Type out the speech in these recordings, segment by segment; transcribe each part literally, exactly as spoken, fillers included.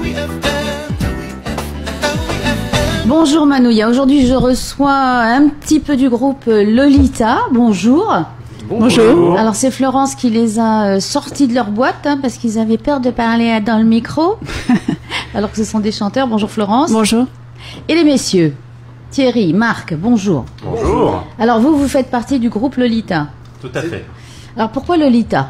Bonjour Manouya, aujourd'hui je reçois un petit peu du groupe Lolita. Bonjour. Bonjour. Alors c'est Florence qui les a sortis de leur boîte hein, parce qu'ils avaient peur de parler dans le micro. Alors que ce sont des chanteurs. Bonjour Florence. Bonjour. Et les messieurs, Thierry, Marc, bonjour. Bonjour. Alors vous, vous faites partie du groupe Lolita. Tout à fait. Alors pourquoi Lolita?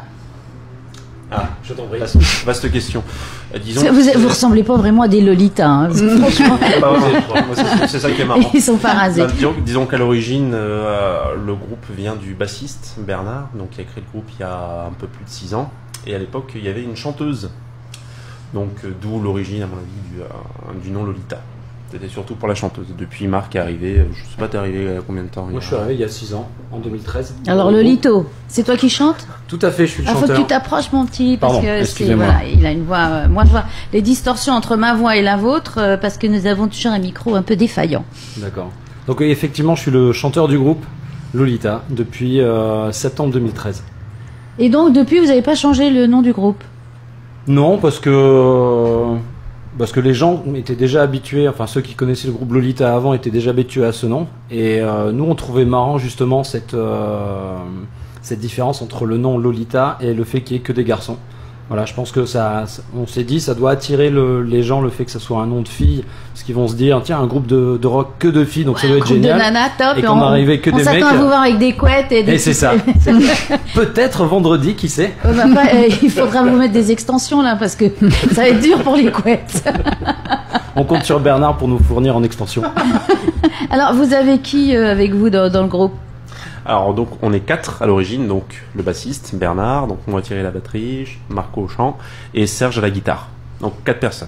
Ah, je t'en prie. Vaste, vaste question. Euh, disons. Vous, vous ressemblez pas vraiment à des Lolitas, hein, franchement. Bah, c'est, c'est ça qui est marrant. Ils sont pas rasés. Bah, disons, disons qu'à l'origine, euh, le groupe vient du bassiste Bernard, donc qui a créé le groupe il y a un peu plus de six ans. Et à l'époque, il y avait une chanteuse. Donc, euh, d'où l'origine, à mon avis, du, euh, du nom Lolita. C'était surtout pour la chanteuse. Depuis, Marc est arrivé. Je sais pas, t'es arrivé il y a combien de temps? Moi, je suis arrivé il y a six ans, en deux mille treize. Alors, Lolito, c'est toi qui chantes? Tout à fait, je suis le Il faut chanteur. que tu t'approches, mon petit, parce Pardon, que c'est, excusez-moi. voilà, il a une voix. Euh, moi, je vois les distorsions entre ma voix et la vôtre, euh, parce que nous avons toujours un micro un peu défaillant. D'accord. Donc, oui, effectivement, je suis le chanteur du groupe Lolita depuis euh, septembre deux mille treize. Et donc, depuis, vous n'avez pas changé le nom du groupe? Non, parce que parce que les gens étaient déjà habitués, enfin ceux qui connaissaient le groupe Lolita avant étaient déjà habitués à ce nom. Et euh, nous, on trouvait marrant justement cette euh, cette différence entre le nom Lolita et le fait qu'il n'y ait que des garçons. Voilà, je pense que ça, on s'est dit, ça doit attirer le, les gens, le fait que ça soit un nom de fille, parce qu'ils vont se dire, tiens, un groupe de, de rock que de filles, donc Ouais, ça doit un être groupe génial. de nanas, top. Et qu'on on, arrivait que on des mecs. s'attend à vous voir avec des couettes et des. Et c'est ça. C'est- Peut-être vendredi, qui sait. Euh, bah, bah, euh, il faudra vous mettre des extensions là, parce que ça va être dur pour les couettes. On compte sur Bernard pour nous fournir en extension. Alors, vous avez qui euh, avec vous dans, dans le groupe? Alors, donc, on est quatre à l'origine. Donc, le bassiste, Bernard. Donc, moi, Thierry à la batterie, Marco au chant et Serge à la guitare. Donc, quatre personnes.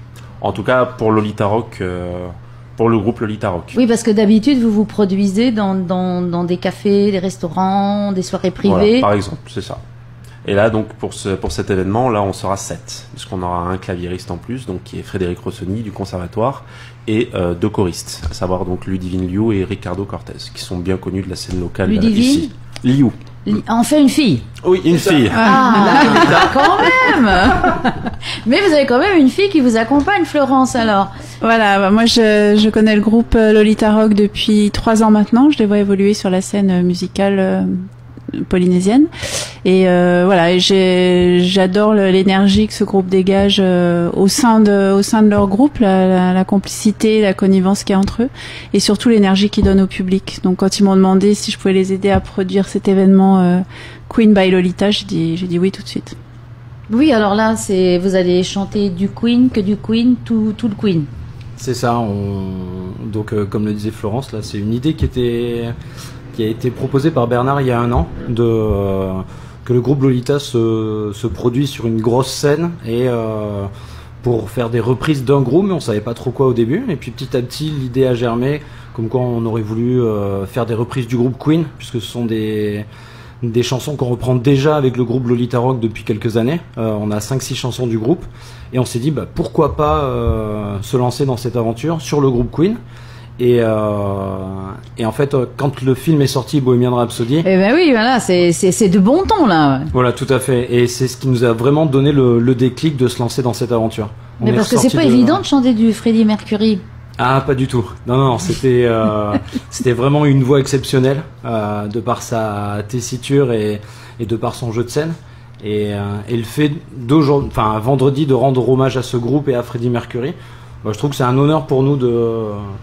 En tout cas, pour Lolita Rock, euh, pour le groupe Lolita Rock. Oui, parce que d'habitude, vous vous produisez dans, dans, dans des cafés, des restaurants, des soirées Voilà, privées. par exemple, c'est ça. Et là, donc, pour, ce, pour cet événement, là, on sera sept. Parce qu'on aura un claviériste en plus, donc, qui est Frédéric Rossoni du conservatoire, et euh, deux choristes, à savoir donc Ludivine Liu et Ricardo Cortez, qui sont bien connus de la scène locale euh, Ludivine ici. Liu. Li- En fait, une fille. Oui, une fille. Ah, quand même. Mais vous avez quand même une fille qui vous accompagne, Florence, alors. Voilà, bah, moi je, je connais le groupe euh, Lolita Rock depuis trois ans maintenant. Je les vois évoluer sur la scène euh, musicale euh, polynésienne. Et euh, voilà, et j'ai, j'adore le- l'énergie que ce groupe dégage euh, au sein de, au sein de leur groupe, la, la, la complicité, la connivence qu'il y a entre eux, et surtout l'énergie qu'ils donnent au public. Donc quand ils m'ont demandé si je pouvais les aider à produire cet événement euh, Queen by Lolita, j'ai dit, j'ai dit oui tout de suite. Oui, alors là, c'est vous allez chanter du Queen, que du Queen, tout, tout le Queen. C'est ça. On... Donc, euh, comme le disait Florence, là, c'est une idée qui était qui a été proposée par Bernard il y a un an, de euh, que le groupe Lolita se, se produit sur une grosse scène et euh, pour faire des reprises d'un groupe, mais on savait pas trop quoi au début. Et puis petit à petit, l'idée a germé, comme quoi on aurait voulu euh, faire des reprises du groupe Queen, puisque ce sont des des chansons qu'on reprend déjà avec le groupe Lolita Rock depuis quelques années. Euh, on a cinq six chansons du groupe et on s'est dit bah, pourquoi pas euh, se lancer dans cette aventure sur le groupe Queen. Et, euh, et en fait, euh, quand le film est sorti, Bohemian Rhapsody, Eh ben oui, voilà, c'est, c'est, c'est de bon ton, là. voilà, tout à fait. Et c'est ce qui nous a vraiment donné le, le déclic de se lancer dans cette aventure. On Mais est parce que c'est ressorti pas de- évident de chanter du Freddie Mercury. Ah, pas du tout. Non, non, c'était euh, c'était vraiment une voix exceptionnelle euh, de par sa tessiture et, et de par son jeu de scène. Et, euh, et le fait d'aujourd'hui, enfin vendredi, de rendre hommage à ce groupe et à Freddie Mercury, bah, je trouve que c'est un honneur pour nous de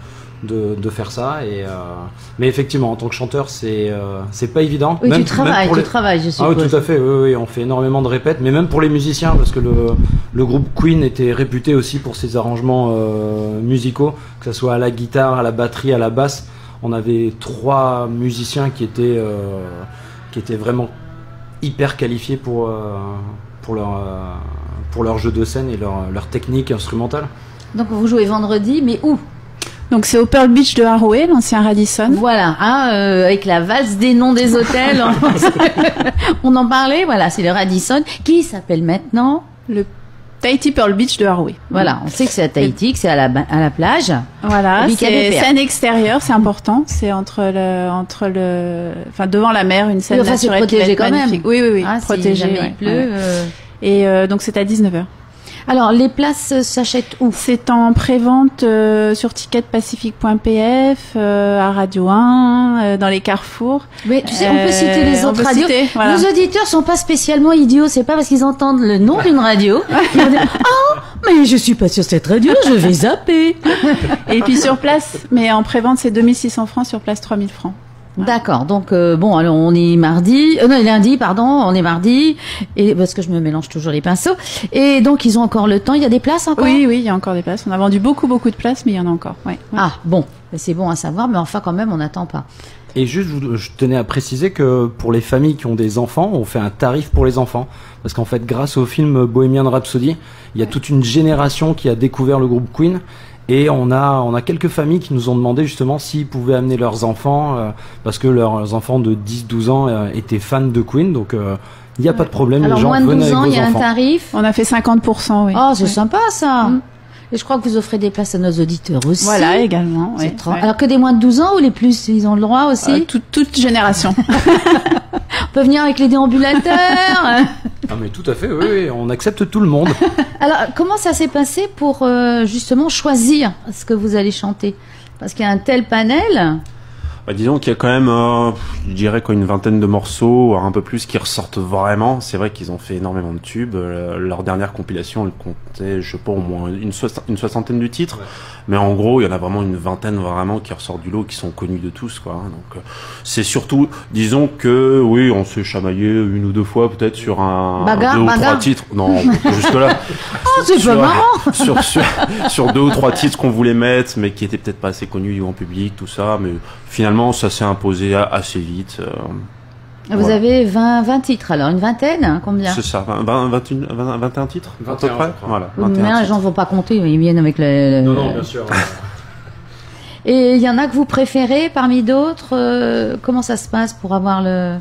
de, de faire ça. Et euh, mais effectivement, en tant que chanteur, c'est euh, c'est pas évident. Oui, Même- tu travailles, même pour tu les- travailles, je Ah suppose. oui, tout à fait. Oui, oui, on fait énormément de répètes, mais même pour les musiciens, parce que le, le groupe Queen était réputé aussi pour ses arrangements euh, musicaux, que ce soit à la guitare, à la batterie, à la basse. On avait trois musiciens qui étaient euh, qui étaient vraiment hyper qualifiés pour euh, pour leur euh, pour leur jeu de scène et leur leur technique instrumentale. Donc vous jouez vendredi, mais où? Donc c'est au Pearl Beach de Haroé, l'ancien Radisson. Voilà, hein, euh, avec la valse des noms des hôtels. On en parlait, voilà, c'est le Radisson, qui s'appelle maintenant. Le Tahiti Pearl Beach de Haroé. Voilà, on sait que c'est à Tahiti, que c'est à la, ba- à la plage. Voilà, Au Bica des c'est Pères. scène extérieure, c'est important. C'est entre le, entre le, enfin devant la mer, une scène Oui, enfin, c'est naturelle qui va protégé être quand même. magnifique. Oui, oui, oui, Ah, si protégé. jamais ouais, il pleut. ouais. euh, Et euh, donc c'est à dix-neuf heures. Alors, les places s'achètent où? C'est en pré-vente euh, sur ticket pacifique point p f, euh, à Radio un, euh, dans les carrefours. Mais tu sais, on peut citer les Euh, on autres peut radios. citer, voilà. Nos auditeurs sont pas spécialement idiots. C'est pas parce qu'ils entendent le nom d'une radio. Ils vont dire, oh, mais je suis pas sur cette radio, je vais zapper. Et puis sur place, mais en pré-vente, c'est deux mille six cents francs, sur place trois mille francs. D'accord. Donc euh, bon, alors on est mardi, euh, non lundi, pardon, on est mardi, et parce que je me mélange toujours les pinceaux. Et donc ils ont encore le temps. Il y a des places encore. Oui, oui, il y a encore des places. On a vendu beaucoup, beaucoup de places, mais il y en a encore. Ouais. Ouais. Ah bon, c'est bon à savoir, mais enfin quand même, on n'attend pas. Et juste, je, je tenais à préciser que pour les familles qui ont des enfants, on fait un tarif pour les enfants. Parce qu'en fait, grâce au film Bohemian Rhapsody, il y a toute une génération qui a découvert le groupe Queen. Et on a, on a quelques familles qui nous ont demandé justement s'ils pouvaient amener leurs enfants, euh, parce que leurs enfants de dix douze ans euh, étaient fans de Queen. Donc, il euh, n'y a pas de problème, Alors les gens moins de venez douze avec ans, vos il y a un enfants. tarif. On a fait cinquante pour cent, oui. Oh, c'est Ouais. sympa ça. Mm. Et je crois que vous offrez des places à nos auditeurs aussi. Voilà, également. C'est Ouais. trop- Ouais. Alors que des moins de douze ans ou les plus, ils ont le droit aussi. Euh, toute, toute génération. On peut venir avec les déambulateurs. Ah mais tout à fait, oui, oui, on accepte tout le monde. Alors, comment ça s'est passé pour euh, justement choisir ce que vous allez chanter? Parce qu'il y a un tel panel. Bah, disons qu'il y a quand même, euh, je dirais quoi, une vingtaine de morceaux, voire un peu plus, qui ressortent vraiment. C'est vrai qu'ils ont fait énormément de tubes. Euh, leur dernière compilation, elle comptait, je sais pas, au moins une, soix- une soixantaine de titres. Ouais. Mais en gros, il y en a vraiment une vingtaine vraiment qui ressortent du lot, qui sont connus de tous, quoi. Donc, euh, c'est surtout, disons que, oui, on s'est chamaillé une ou deux fois, peut-être sur un, Bagarre, deux ou bagarre. trois titres. Non, jusque là. Oh, c'est pas marrant. sur, sur, sur deux ou trois titres qu'on voulait mettre, mais qui étaient peut-être pas assez connus du grand public, tout ça. Mais finalement, ça s'est imposé a- assez vite. euh, Vous voilà. avez vingt, vingt titres, alors une vingtaine, hein, combien? C'est ça, vingt, vingt, vingt et un, vingt, vingt et un titres à peu vingt et un, près. je crois. Voilà, Oui, vingt et un mais là, les titres. gens ne vont pas compter, ils viennent avec le... le- Non, non, bien sûr. Et il y en a que vous préférez parmi d'autres. euh, comment ça se passe pour avoir le...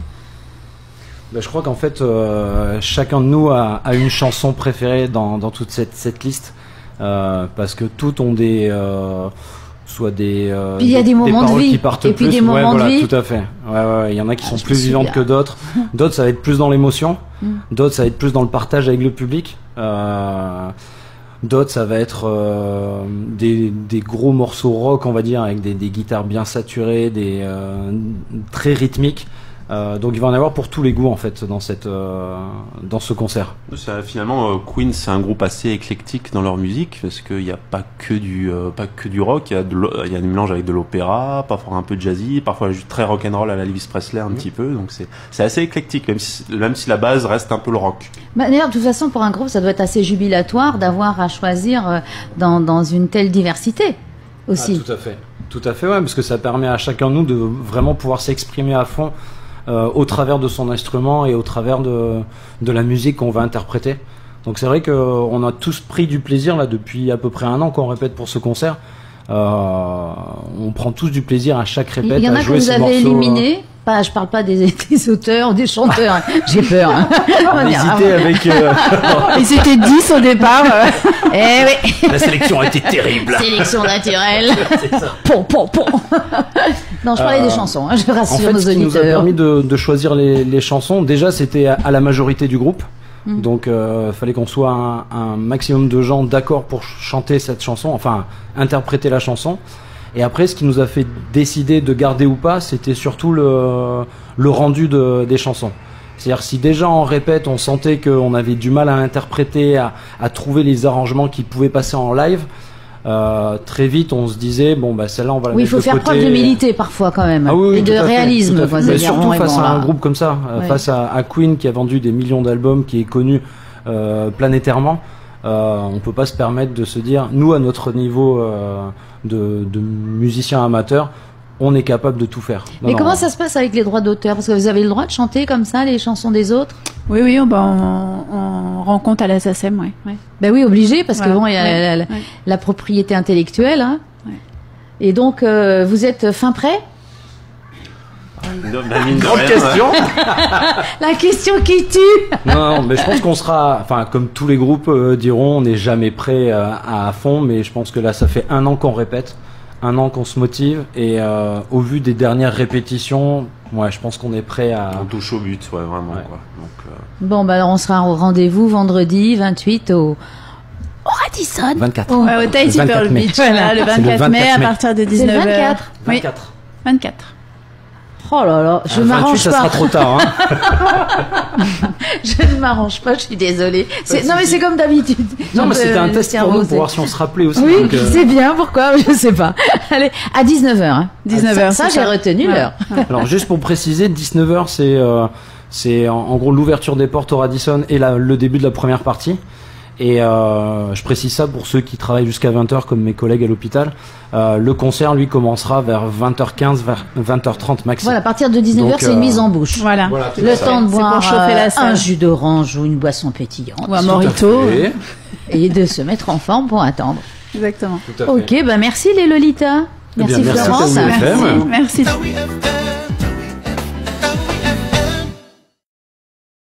Ben, je crois qu'en fait, euh, chacun de nous a, a une chanson préférée dans, dans toute cette, cette liste, euh, parce que toutes ont des, euh, soit des, euh, Puis il y a des moments de paroles vie, qui partent et puis plus. des Ouais, moments de voilà, vie. tout à fait. Ouais, ouais, ouais. Il y en a qui Ah, sont je me plus vivantes souviens. que d'autres. D'autres, ça va être plus dans l'émotion. Mm. D'autres, ça va être plus dans le partage avec le public. Euh, D'autres, ça va être euh, des, des gros morceaux rock, on va dire, avec des, des guitares bien saturées, des euh, très rythmiques. Euh, donc il va en avoir pour tous les goûts en fait dans cette euh, dans ce concert. Ça, finalement, euh, Queen, c'est un groupe assez éclectique dans leur musique, parce qu'il n'y a pas que du, euh, pas que du rock. Il y a de l'o- il y a des mélanges avec de l'opéra, parfois un peu de jazzy, parfois juste très rock'n'roll à la Elvis Presley un Mhm. petit peu. Donc c'est, c'est assez éclectique, même si, même si la base reste un peu le rock. Bah, d'ailleurs, de toute façon, pour un groupe, ça doit être assez jubilatoire d'avoir à choisir euh, dans, dans une telle diversité aussi. Ah, tout à fait, tout à fait, ouais, parce que ça permet à chacun de nous de vraiment pouvoir s'exprimer à fond euh, au travers de son instrument et au travers de de la musique qu'on va interpréter. Donc c'est vrai que euh, on a tous pris du plaisir là depuis à peu près un an qu'on répète pour ce concert. Euh, on prend tous du plaisir à chaque Il répète y en à a que jouer vous ces avez morceaux. éliminés. Pas, je parle pas des, des auteurs, des chanteurs. hein. J'ai peur. Hein. On va On a dire, hésité avec. euh, Ils étaient dix au départ. euh. ah, eh oui. La sélection a été terrible. Sélection naturelle. Pom, pom, pom. Non, je parlais Euh, des chansons. Hein, je En rassure fait, nos ce qui nous a auditeurs. permis de, de choisir les, les chansons, déjà, c'était à, à la majorité du groupe. Mm. Donc, il euh, fallait qu'on soit un, un maximum de gens d'accord pour ch- chanter cette chanson, enfin, interpréter la chanson. Et après, ce qui nous a fait décider de garder ou pas, c'était surtout le, le rendu de, des chansons. C'est-à-dire, si déjà en répète, on sentait qu'on avait du mal à interpréter, à, à trouver les arrangements qui pouvaient passer en live, euh, très vite, on se disait, bon, bah, celle-là, on va la Oui, il mettre faut de faire côté. preuve d'humilité parfois quand même. Ah oui, oui, et tout de à fait, réalisme. tout à fait. quoi. Mais C'est-à-dire, surtout bon, et face bon, à un là. groupe comme ça, euh, Ouais. face à, à Queen qui a vendu des millions d'albums, qui est connu euh, planétairement, euh, on peut pas se permettre de se dire, nous à notre niveau euh, de, de musiciens amateurs, on est capable de tout faire. Non, Mais non, comment euh, ça se passe avec les droits d'auteur? Parce que vous avez le droit de chanter comme ça les chansons des autres? Oui, oui, on, bah, on, on rend compte à la S A C E M, ouais. ouais. Ben oui, obligé, parce que Voilà. bon, il y a Ouais. la, la- Ouais. la propriété intellectuelle. Hein. Ouais. Et donc, euh, vous êtes fin prêt? Bah, mine de Grande rien, question. La question qui tue. Non, non, mais je pense qu'on sera, enfin, comme tous les groupes euh, diront, on n'est jamais prêt euh, à, à fond, mais je pense que là, ça fait un an qu'on répète, un an qu'on se motive, et euh, au vu des dernières répétitions, ouais, je pense qu'on est prêt à. on touche au but, ouais, vraiment. Ouais. Quoi. Donc, euh, Bon, bah alors on sera au rendez-vous vendredi vingt-huit au, Radisson. vingt-quatre. Oh. Ouais, au Tahiti vingt-quatre Pearl mai. Beach. Voilà, le C'est le vingt-quatre mai vingt-quatre à mai. partir de C'est le dix-neuf heures. vingt-quatre. Oui, vingt-quatre. vingt-quatre. Oh là là, je Ah, vingt-huit, m'arrange ça pas. sera trop tard. Hein. Je ne m'arrange pas, je suis désolée. C'est- Non mais c'est comme d'habitude. Non, mais Donc, c'était euh, un le test pour cerveau, nous c'est- pour voir si on se rappelait aussi. Oui, donc, euh, c'est bien, pourquoi Je sais pas. Allez, à dix-neuf heures. Hein. dix-neuf heures, Ça, ça, c'est j'ai ça. retenu Ouais. l'heure. Alors juste pour préciser, dix-neuf heures c'est euh, c'est en, en gros l'ouverture des portes au Radisson et la, le début de la première partie. Et euh, je précise ça pour ceux qui travaillent jusqu'à vingt heures comme mes collègues à l'hôpital. Euh, le concert lui commencera vers vingt heures quinze, vers vingt heures trente maxi. Voilà, à partir de dix-neuf heures, Donc, c'est une euh, mise en bouche. Voilà. Voilà, tout Le à fait. temps de C'est pour boire chauffer la euh, salle. un jus d'orange ou une boisson pétillante Ou un Tout à mojito. fait. et de se mettre en forme pour attendre. Exactement. Tout à fait. Ok, bah merci les Lolita. Eh bien, Merci merci Florence. à vous, F M. Merci. Merci. W F M